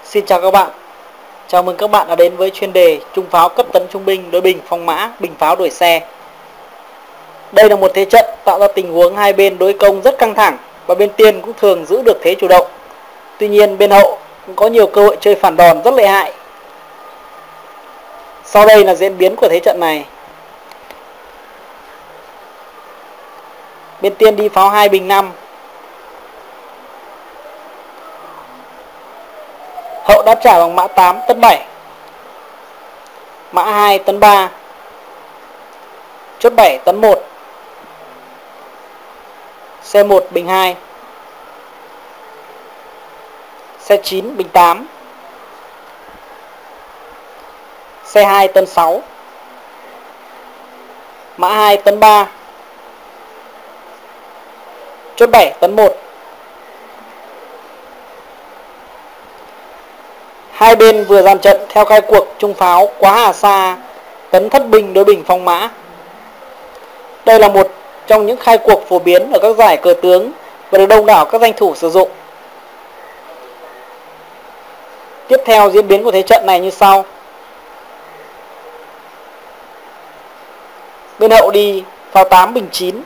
Xin chào các bạn. Chào mừng các bạn đã đến với chuyên đề trung pháo cấp tấn trung binh đối bình phong mã, bình pháo đuổi xe. Đây là một thế trận tạo ra tình huống hai bên đối công rất căng thẳng và bên tiên cũng thường giữ được thế chủ động. Tuy nhiên bên hậu cũng có nhiều cơ hội chơi phản đòn rất lợi hại. Sau đây là diễn biến của thế trận này. Bên tiên đi pháo 2 bình 5. Hậu đáp trả bằng mã 8 tấn 7. Mã 2 tấn 3. Chốt 7 tấn 1. Xe 1 bình 2. Xe 9 bình 8. Xe 2 tấn 6. Mã 2 tấn 3. Chốt 7 tấn 1. Hai bên vừa dàn trận theo khai cuộc trung pháo quá hà sa tấn thất binh đối bình phong mã. Đây là một trong những khai cuộc phổ biến ở các giải cờ tướng và được đông đảo các danh thủ sử dụng. Tiếp theo diễn biến của thế trận này như sau. Bên hậu đi pháo 8 bình 9.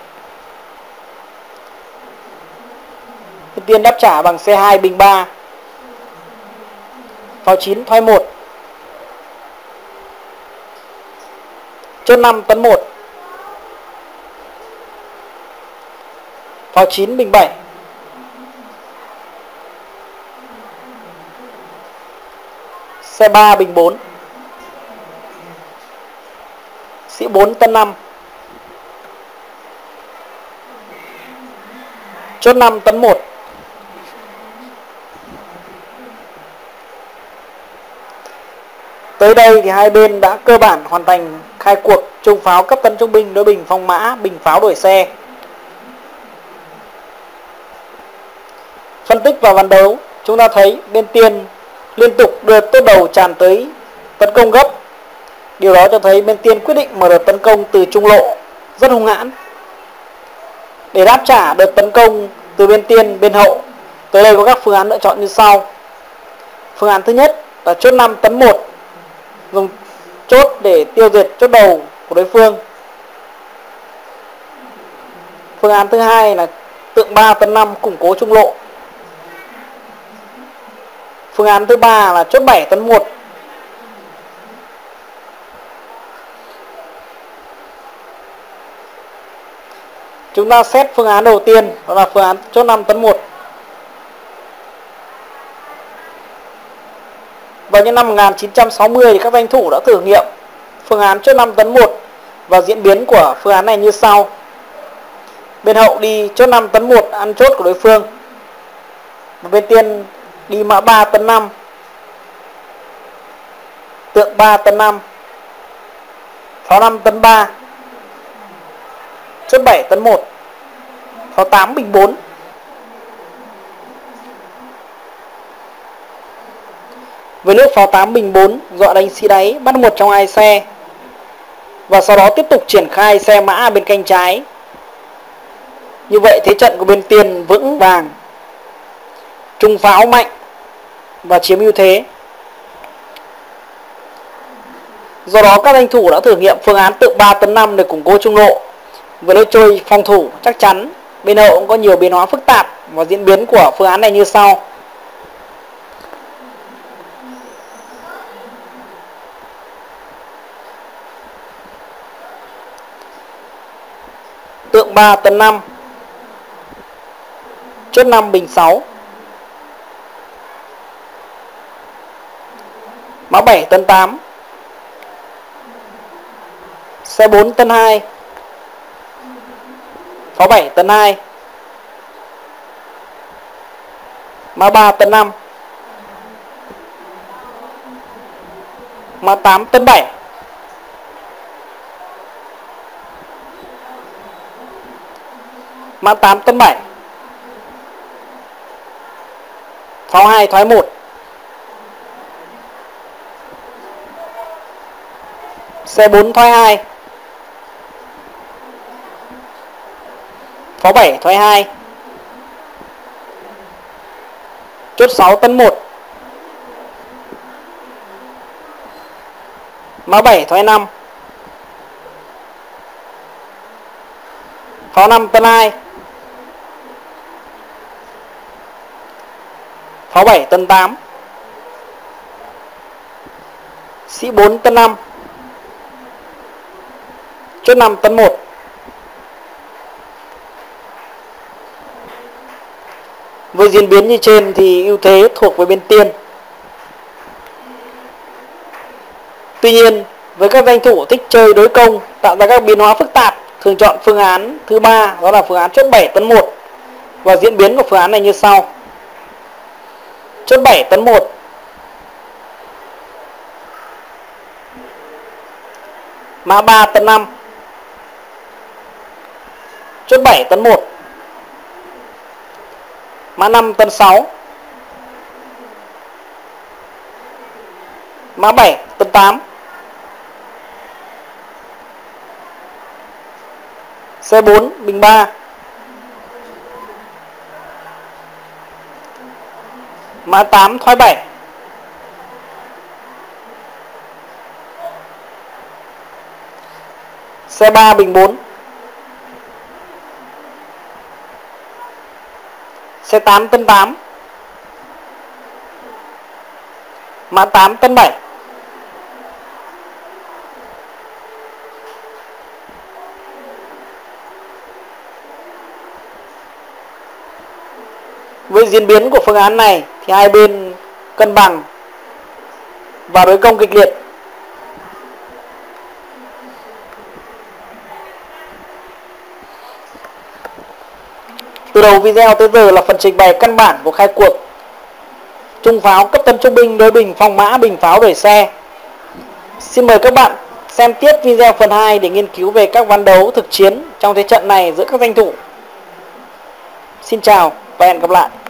Bên tiên đáp trả bằng xe 2 bình 3. Pháo 9 thoái 1. Chốt 5 tấn 1. Pháo 9 bình 7. Xe 3 bình 4. Sĩ 4 tấn 5. Chốt 5 tấn 1. Tới đây thì hai bên đã cơ bản hoàn thành khai cuộc trung pháo cấp tấn trung binh đối bình phong mã, bình pháo đuổi xe. Phân tích vào ván đấu, chúng ta thấy bên tiên liên tục đưa tốt đầu tràn tới tấn công gấp. Điều đó cho thấy bên tiên quyết định mở đợt tấn công từ trung lộ rất hung hãn. Để đáp trả đợt tấn công từ bên tiên, bên hậu, tới đây có các phương án lựa chọn như sau. Phương án thứ nhất là chốt 5 tấn 1, dùng chốt để tiêu diệt chốt đầu của đối phương. Phương án thứ hai là tượng 3 tấn 5 củng cố trung lộ. Phương án thứ ba là chốt 7 tấn 1. Chúng ta xét phương án đầu tiên, đó là phương án chốt 5 tấn 1. Vào những năm 1960 thì các danh thủ đã thử nghiệm phương án chốt 5 tấn 1 và diễn biến của phương án này như sau. Bên hậu đi chốt 5 tấn 1 ăn chốt của đối phương. Và bên tiên đi mã 3 tấn 5. Tượng 3 tấn 5. Pháo 5 tấn 3. Chốt 7 tấn 1. Pháo 8 bình 4. Với lúc pháo 8 bình 4 dọa đánh sĩ đáy bắt một trong hai xe. Và sau đó tiếp tục triển khai xe mã bên cánh trái. Như vậy thế trận của bên tiên vững vàng, trung pháo mạnh và chiếm ưu thế. Do đó các danh thủ đã thử nghiệm phương án tượng 3 tấn 5 để củng cố trung lộ. Với lối chơi phòng thủ chắc chắn, bên hậu cũng có nhiều biến hóa phức tạp và diễn biến của phương án này như sau. Tượng 3 tấn 5. Chốt 5 bình 6. Mã 7 tấn 8. Xe 4 tấn 2. Pháo 7 tấn 2. Mã 3 tấn 5. Mã 8 tấn 7. Mã 8 tấn 7. Pháo 2 thoái 1. Xe 4 thoái 2. Pháo 7 thoái 2. Chốt 6 tấn 1. Mã 7 thoái 5. Pháo 5 tân 2. Pháo 7 tân 8. Sĩ 4 tân 5. Chốt 5 tân 1. Với diễn biến như trên thì ưu thế thuộc về bên tiên. Tuy nhiên, với các danh thủ thích chơi đối công, tạo ra các biến hóa phức tạp, thường chọn phương án thứ 3, đó là phương án chốt 7 tấn 1. Và diễn biến của phương án này như sau. Chốt 7 tấn 1. Mã 3 tấn 5. Chốt 7 tấn 1. Mã 5 tấn 6. Mã 7 tấn 8. C4 bình 3. Mã 8 thoái 7. C3 bình 4. C8 tân 8. Mã 8 tân 7. Với diễn biến của phương án này thì hai bên cân bằng và đối công kịch liệt. Từ đầu video tới giờ là phần trình bày căn bản của khai cuộc trung pháo cấp tấn trung binh đối bình phong mã bình pháo đuổi xe. Xin mời các bạn xem tiếp video phần 2 để nghiên cứu về các ván đấu thực chiến trong thế trận này giữa các danh thủ. Xin chào và hẹn gặp lại.